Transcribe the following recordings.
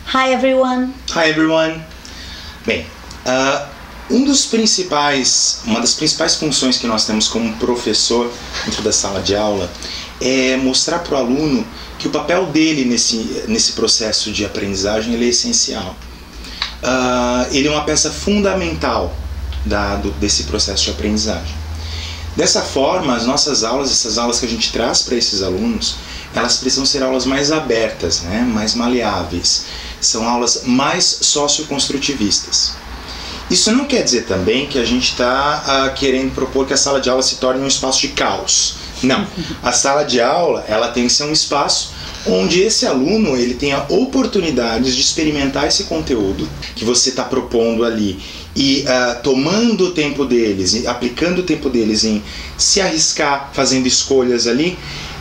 Hi everyone. Hi everyone. Bem, uma das principais funções que nós temos como professor dentro da sala de aula é mostrar para o aluno que o papel dele nesse processo de aprendizagem ele é essencial. Ele é uma peça fundamental desse processo de aprendizagem. Dessa forma, as nossas aulas, essas aulas que a gente traz para esses alunos, elas precisam ser aulas mais abertas, né? Mais maleáveis. São aulas mais socioconstrutivistas. Isso não quer dizer também que a gente está querendo propor que a sala de aula se torne um espaço de caos. Não. A sala de aula ela tem que ser um espaço onde esse aluno ele tenha oportunidades de experimentar esse conteúdo que você está propondo ali e tomando o tempo deles, e aplicando o tempo deles em se arriscar, fazendo escolhas ali,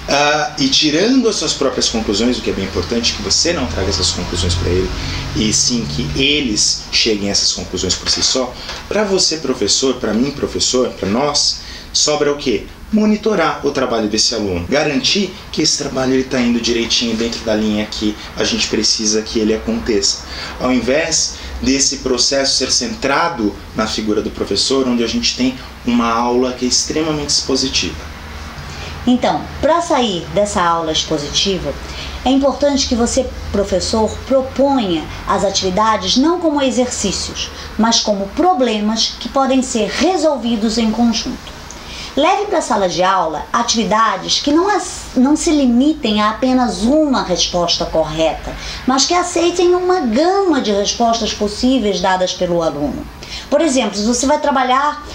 e tirando as suas próprias conclusões, o que é bem importante, que você não traga essas conclusões para ele, e sim que eles cheguem a essas conclusões por si só. Para você, professor, para mim, professor, para nós, sobra o quê? Monitorar o trabalho desse aluno, garantir que esse trabalho está indo direitinho dentro da linha que a gente precisa que ele aconteça, ao invés desse processo ser centrado na figura do professor, onde a gente tem uma aula que é extremamente expositiva. Então, para sair dessa aula expositiva, é importante que você, professor, proponha as atividades não como exercícios, mas como problemas que podem ser resolvidos em conjunto. Leve para a sala de aula atividades que não se limitem a apenas uma resposta correta, mas que aceitem uma gama de respostas possíveis dadas pelo aluno. Por exemplo, se você vai trabalhar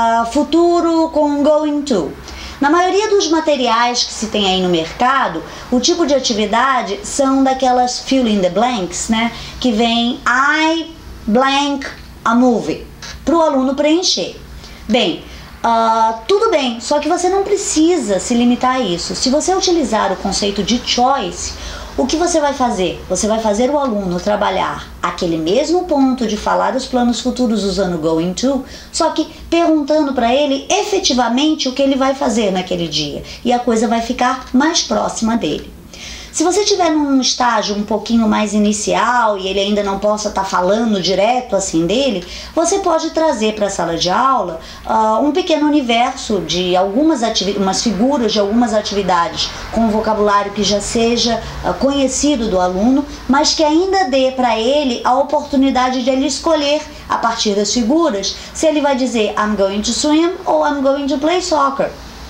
futuro com going to, na maioria dos materiais que se tem aí no mercado, o tipo de atividade são daquelas fill in the blanks, né? Que vem I blank a movie, para o aluno preencher. Bem, tudo bem, só que você não precisa se limitar a isso. Se você utilizar o conceito de choice, o que você vai fazer? Você vai fazer o aluno trabalhar aquele mesmo ponto de falar os planos futuros usando going to, só que perguntando para ele efetivamente o que ele vai fazer naquele dia. E a coisa vai ficar mais próxima dele. Se você estiver num estágio um pouquinho mais inicial e ele ainda não possa estar falando direto assim dele, você pode trazer para a sala de aula um pequeno universo de umas figuras de algumas atividades com vocabulário que já seja conhecido do aluno, mas que ainda dê para ele a oportunidade de ele escolher a partir das figuras se ele vai dizer I'm going to swim ou I'm going to play soccer.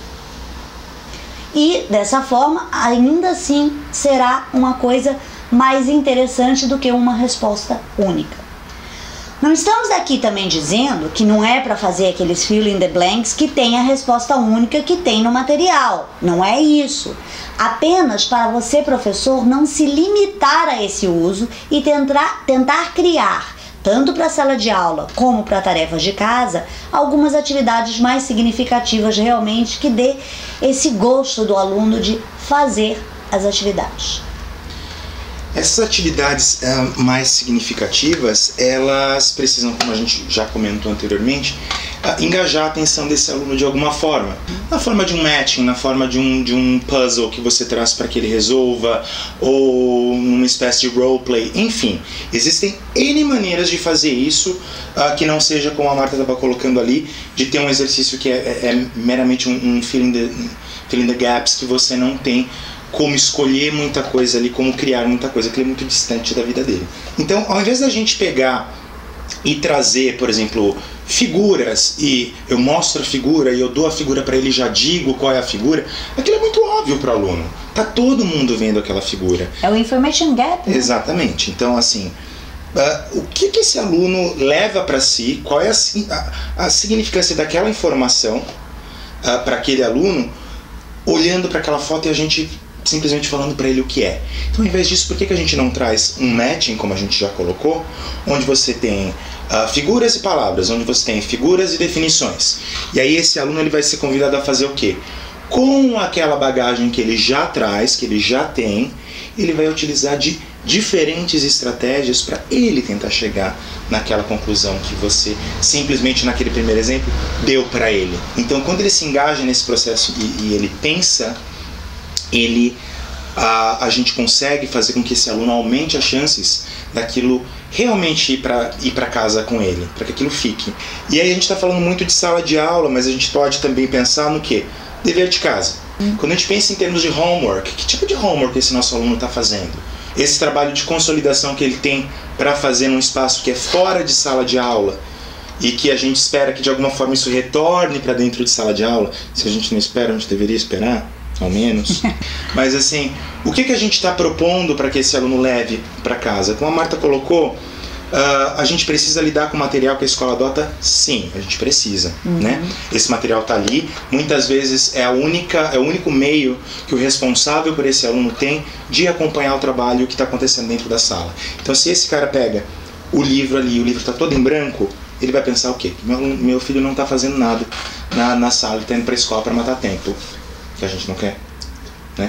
E dessa forma, ainda assim, será uma coisa mais interessante do que uma resposta única. Não estamos aqui também dizendo que não é para fazer aqueles fill in the blanks que tem a resposta única que tem no material. Não é isso. Apenas para você, professor, não se limitar a esse uso e tentar criar, tanto para a sala de aula como para tarefas de casa, algumas atividades mais significativas realmente que dê esse gosto do aluno de fazer as atividades. Essas atividades mais significativas, elas precisam, como a gente já comentou anteriormente, engajar a atenção desse aluno de alguma forma. Na forma de um matching, na forma de um puzzle que você traz para que ele resolva, ou numa espécie de roleplay, enfim. Existem N maneiras de fazer isso, que não seja como a Marta estava colocando ali, de ter um exercício que é meramente um fill in the gaps, que você não tem como escolher muita coisa ali, como criar muita coisa, que é muito distante da vida dele. Então, ao invés da gente pegar e trazer, por exemplo, figuras, e eu mostro a figura e eu dou a figura para ele e já digo qual é a figura, aquilo é muito óbvio para o aluno. Tá todo mundo vendo aquela figura. É o information gap, né? Exatamente. Então, assim, o que esse aluno leva para si, qual é a significância daquela informação para aquele aluno, olhando para aquela foto e a gente simplesmente falando para ele o que é. Então, ao invés disso, por que a gente não traz um matching, como a gente já colocou, onde você tem figuras e palavras, onde você tem figuras e definições. E aí esse aluno ele vai ser convidado a fazer o quê? Com aquela bagagem que ele já traz, que ele já tem, ele vai utilizar de diferentes estratégias para ele tentar chegar naquela conclusão que você simplesmente naquele primeiro exemplo deu para ele. Então, quando ele se engaja nesse processo e ele pensa, ele a gente consegue fazer com que esse aluno aumente as chances daquilo realmente ir para casa com ele, para que aquilo fique. E aí a gente está falando muito de sala de aula, mas a gente pode também pensar no quê? Dever de casa. Quando a gente pensa em termos de homework, que tipo de homework esse nosso aluno está fazendo? Esse trabalho de consolidação que ele tem para fazer num espaço que é fora de sala de aula e que a gente espera que de alguma forma isso retorne para dentro de sala de aula. Se a gente não espera, a gente deveria esperar, ao menos. Mas assim, o que a gente está propondo para que esse aluno leve para casa? Como a Marta colocou, a gente precisa lidar com o material que a escola adota? Sim, a gente precisa, né? Esse material está ali, muitas vezes é o único meio que o responsável por esse aluno tem de acompanhar o trabalho que está acontecendo dentro da sala. Então, se esse cara pega o livro ali, o livro está todo em branco, ele vai pensar o quê? Meu filho não está fazendo nada na sala, ele está indo para a escola para matar tempo, que a gente não quer, né?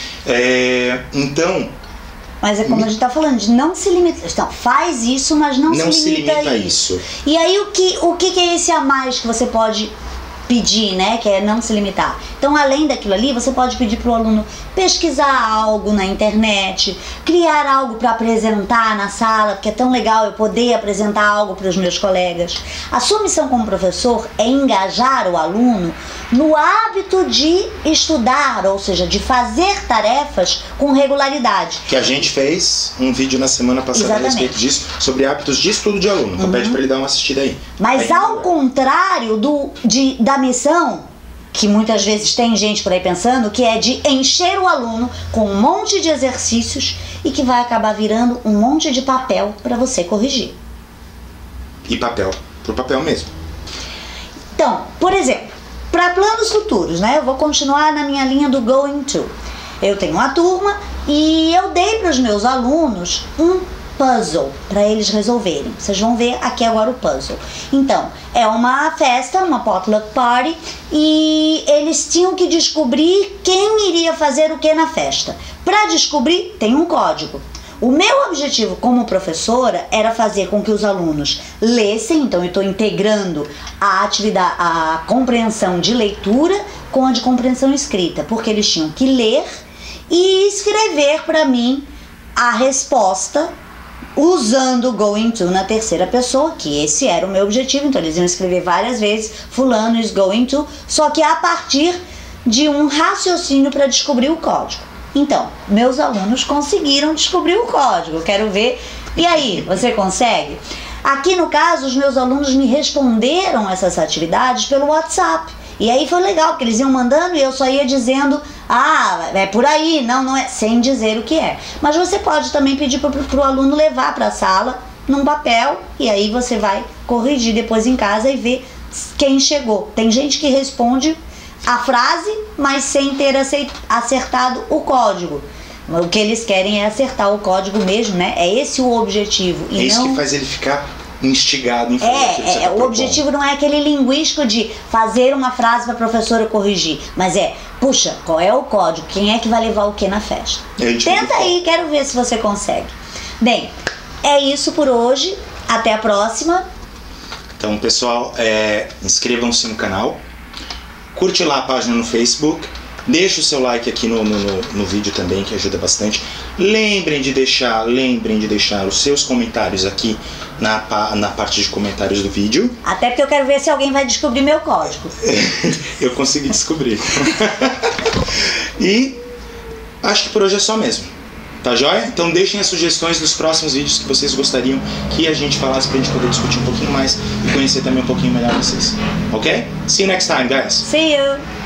Então... Mas é como a gente está falando, de não se limitar. Então, faz isso, mas não se limita a isso. E aí, o que é esse a mais que você pode pedir, né? Que é não se limitar. Então, além daquilo ali, você pode pedir para o aluno pesquisar algo na internet, criar algo para apresentar na sala, porque é tão legal eu poder apresentar algo para os meus colegas. A sua missão como professor é engajar o aluno no hábito de estudar, ou seja, de fazer tarefas com regularidade. Que a gente fez um vídeo na semana passada a respeito disso, sobre hábitos de estudo de aluno. Então pede para ele dar uma assistida aí. Mas ao contrário da missão, que muitas vezes tem gente por aí pensando, que é de encher o aluno com um monte de exercícios e que vai acabar virando um monte de papel para você corrigir. E papel, pro papel mesmo. Então, por exemplo, para planos futuros, né? Eu vou continuar na minha linha do going to. Eu tenho uma turma e eu dei para os meus alunos um puzzle para eles resolverem. Vocês vão ver aqui agora o puzzle. Então, é uma festa, uma potluck party, e eles tinham que descobrir quem iria fazer o que na festa. Para descobrir, tem um código. O meu objetivo como professora era fazer com que os alunos lessem, então eu estou integrando a atividade, a compreensão de leitura com a de compreensão escrita, porque eles tinham que ler e escrever para mim a resposta usando o going to na terceira pessoa, que esse era o meu objetivo. Então eles iam escrever várias vezes fulano is going to, só que a partir de um raciocínio para descobrir o código. Então, meus alunos conseguiram descobrir o código. Quero ver. E aí, você consegue? Aqui no caso, os meus alunos me responderam essas atividades pelo WhatsApp. E aí foi legal, porque eles iam mandando e eu só ia dizendo, ah, é por aí, não é, sem dizer o que é. Mas você pode também pedir para o aluno levar para a sala num papel e aí você vai corrigir depois em casa e ver quem chegou. Tem gente que responde a frase, mas sem ter acertado o código. O que eles querem é acertar o código mesmo, né? É esse o objetivo. E isso que faz ele ficar instigado em fazer aquilo que você tá propondo. O objetivo não é aquele linguístico de fazer uma frase para a professora corrigir, mas puxa, qual é o código? Quem é que vai levar o que na festa? Tenta aí, quero ver se você consegue. Bem, é isso por hoje. Até a próxima. Então, pessoal, inscrevam-se no canal. Curte lá a página no Facebook. Deixa o seu like aqui no vídeo também, que ajuda bastante. Lembrem de deixar os seus comentários aqui na parte de comentários do vídeo. Até porque eu quero ver se alguém vai descobrir meu código. Eu consegui descobrir. E acho que por hoje é só mesmo. Tá joia? Então deixem as sugestões dos próximos vídeos que vocês gostariam que a gente falasse pra gente poder discutir um pouquinho mais e conhecer também um pouquinho melhor vocês. Ok? See you next time, guys. See you!